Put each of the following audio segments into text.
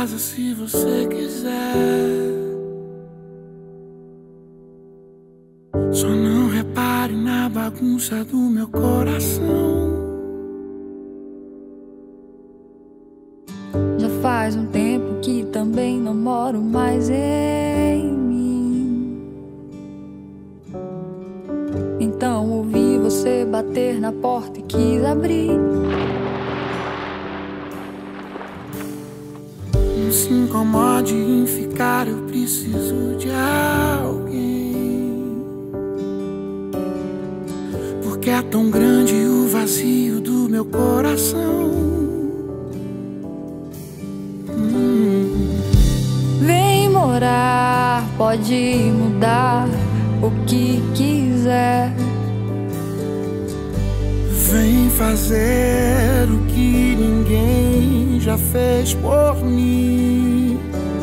casa se você quiser. Só não repare na bagunça do meu coração. Já faz um tempo que também não moro mais em mim. Então ouvi você bater na porta e quis abrir. Não se incomode em ficar, eu preciso de alguém. Porque é tão grande o vazio do meu coração. Vem morar, pode mudar o que quiser. Vem fazer o que ninguém já fez por mim.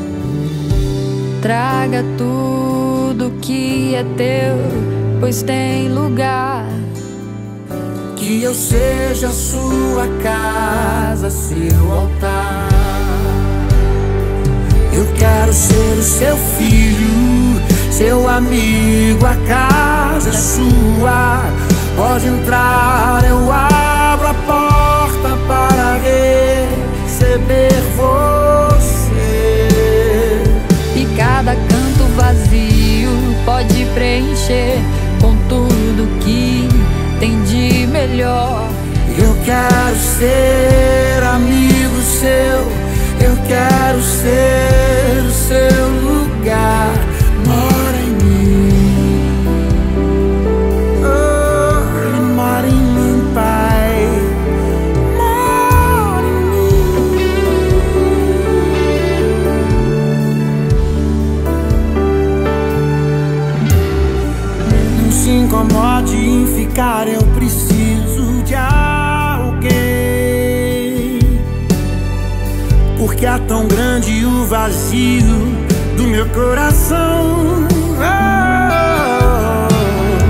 Traga tudo que é teu, pois tem lugar. Que eu seja sua casa, seu altar. Eu quero ser o seu filho, seu amigo, a casa é sua. Pode entrar, eu abro a porta para receber você. E cada canto vazio pode preencher com tudo que tem de melhor. Eu quero ser amigo seu, eu quero ser o seu lugar. Mora em mim, oh, mora em mim, Pai. Mora em mim. Não se incomode em ficar, eu preciso de alguém. Porque é tão grande o vazio do meu coração. Oh,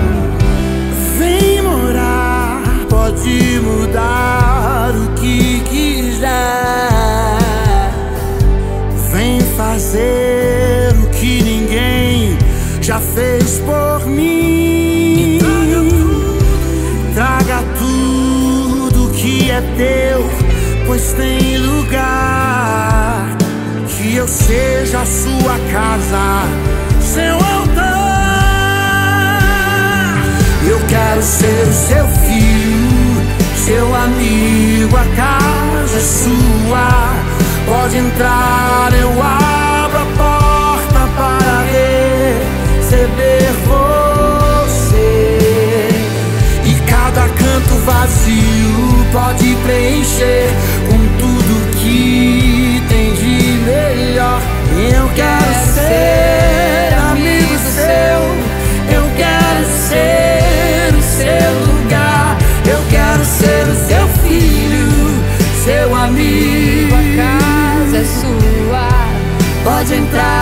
vem morar, pode mudar o que quiser. Vem fazer o que ninguém já fez por mim. Traga tudo que é teu, pois tem lugar. Que eu seja a sua casa, seu altar. Eu quero ser o seu filho, seu amigo, a casa é sua. Pode entrar, eu abro a porta para receber você. E cada canto vazio pode preencher com tudo que tem de melhor. Eu quero ser amigo seu, eu quero ser o seu lugar. Eu quero ser o seu filho, seu amigo, A casa é sua. pode entrar.